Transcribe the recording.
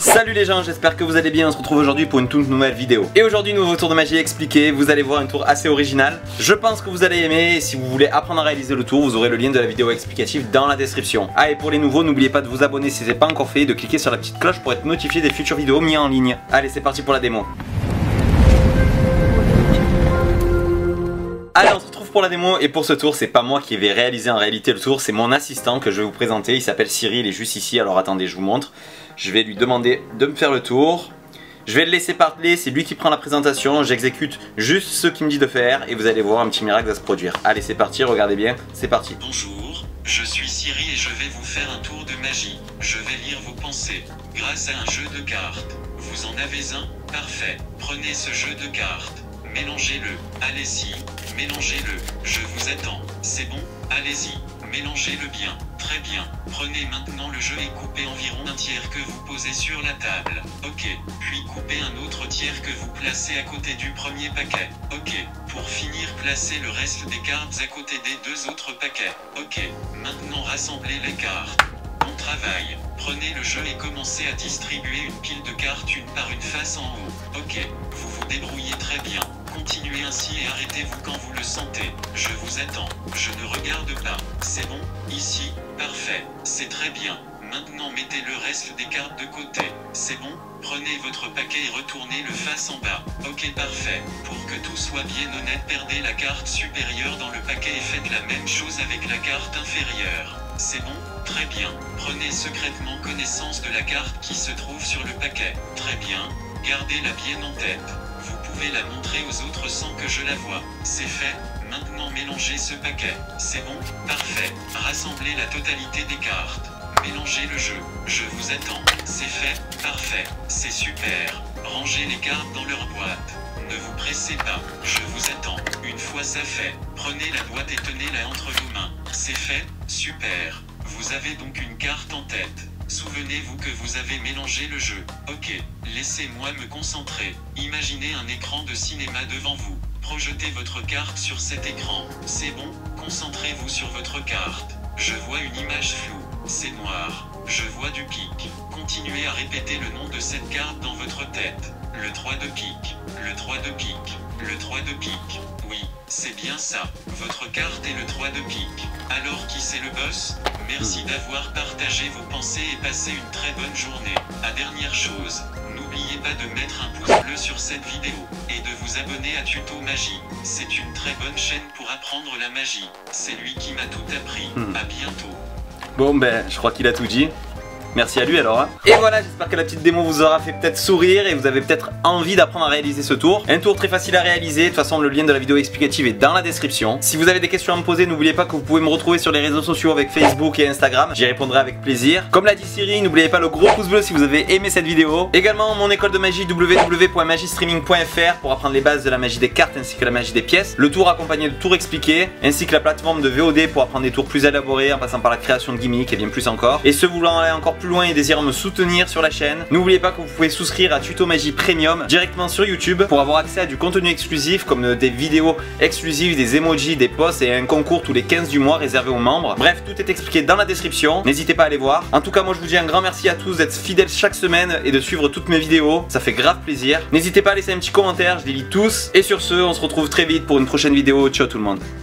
Salut les gens, j'espère que vous allez bien, on se retrouve aujourd'hui pour une toute nouvelle vidéo. Et aujourd'hui, nouveau tour de magie expliqué, vous allez voir un tour assez original. Je pense que vous allez aimer, et si vous voulez apprendre à réaliser le tour, vous aurez le lien de la vidéo explicative dans la description. Ah, et pour les nouveaux, n'oubliez pas de vous abonner si ce n'est pas encore fait et de cliquer sur la petite cloche pour être notifié des futures vidéos mises en ligne. Allez, c'est parti pour la démo. Allez, on se retrouve pour la démo et pour ce tour, c'est pas moi qui vais réaliser en réalité le tour, c'est mon assistant que je vais vous présenter. Il s'appelle Cyril, il est juste ici, alors attendez, je vous montre. Je vais lui demander de me faire le tour. Je vais le laisser parler, c'est lui qui prend la présentation, j'exécute juste ce qu'il me dit de faire et vous allez voir un petit miracle va se produire. Allez, c'est parti, regardez bien, c'est parti. Bonjour, je suis Cyril et je vais vous faire un tour de magie. Je vais lire vos pensées grâce à un jeu de cartes. Vous en avez un? Parfait. Prenez ce jeu de cartes. Mélangez-le. Allez-y, mélangez-le. Je vous attends. C'est bon? Allez-y, mélangez-le bien. Très bien. Prenez maintenant le jeu et coupez environ un tiers que vous posez sur la table. Ok. Puis coupez un autre tiers que vous placez à côté du premier paquet. Ok. Pour finir, placez le reste des cartes à côté des deux autres paquets. Ok. Maintenant rassemblez les cartes. Bon travail. Prenez le jeu et commencez à distribuer une pile de cartes une par une face en haut. Ok. Vous vous débrouillez très bien. Continuez ainsi et arrêtez-vous quand vous le sentez. Je vous attends. Je ne regarde pas. C'est bon? Ici? Parfait. C'est très bien. Maintenant mettez le reste des cartes de côté. C'est bon? Prenez votre paquet et retournez le face en bas. Ok, parfait. Pour que tout soit bien honnête, perdez la carte supérieure dans le paquet et faites la même chose avec la carte inférieure. C'est bon? Très bien. Prenez secrètement connaissance de la carte qui se trouve sur le paquet. Très bien. Gardez-la bien en tête. Vous pouvez la montrer aux autres sans que je la voie. C'est fait. Maintenant mélangez ce paquet. C'est bon? Parfait. Rassemblez la totalité des cartes. Mélangez le jeu. Je vous attends. C'est fait. Parfait. C'est super. Rangez les cartes dans leur boîte. Ne vous pressez pas. Je vous attends. Une fois ça fait, prenez la boîte et tenez-la entre vos mains. C'est fait? Super. Vous avez donc une carte en tête. Souvenez-vous que vous avez mélangé le jeu. Ok, laissez-moi me concentrer. Imaginez un écran de cinéma devant vous. Projetez votre carte sur cet écran. C'est bon? Concentrez-vous sur votre carte. Je vois une image floue. C'est noir. Je vois du pique. Continuez à répéter le nom de cette carte dans votre tête. Le 3 de pique. Le 3 de pique. Le 3 de pique. Oui, c'est bien ça. Votre carte est le 3 de pique. Alors qui c'est le boss? Merci d'avoir partagé vos pensées et passé une très bonne journée. Dernière chose, n'oubliez pas de mettre un pouce bleu sur cette vidéo et de vous abonner à Tuto Magie. C'est une très bonne chaîne pour apprendre la magie. C'est lui qui m'a tout appris. À bientôt. Bon ben, je crois qu'il a tout dit. Merci à lui alors hein. Et voilà, j'espère que la petite démo vous aura fait peut-être sourire et vous avez peut-être envie d'apprendre à réaliser ce tour. Un tour très facile à réaliser, de toute façon le lien de la vidéo explicative est dans la description. Si vous avez des questions à me poser, n'oubliez pas que vous pouvez me retrouver sur les réseaux sociaux avec Facebook et Instagram. J'y répondrai avec plaisir. Comme l'a dit Cyril, n'oubliez pas le gros pouce bleu si vous avez aimé cette vidéo. Également mon école de magie www.magiestreaming.fr pour apprendre les bases de la magie des cartes ainsi que la magie des pièces. Le tour accompagné de tours expliqués, ainsi que la plateforme de VOD pour apprendre des tours plus élaborés en passant par la création de gimmicks et bien plus encore. Et ceux voulant aller encore plus loin et désirant me soutenir sur la chaîne, n'oubliez pas que vous pouvez souscrire à Tuto Magie Premium directement sur YouTube pour avoir accès à du contenu exclusif comme des vidéos exclusives, des emojis, des posts et un concours tous les 15 du mois réservé aux membres. Bref, tout est expliqué dans la description, n'hésitez pas à aller voir. En tout cas, moi je vous dis un grand merci à tous d'être fidèles chaque semaine et de suivre toutes mes vidéos, ça fait grave plaisir. N'hésitez pas à laisser un petit commentaire, je les lis tous. Et sur ce, on se retrouve très vite pour une prochaine vidéo. Ciao tout le monde.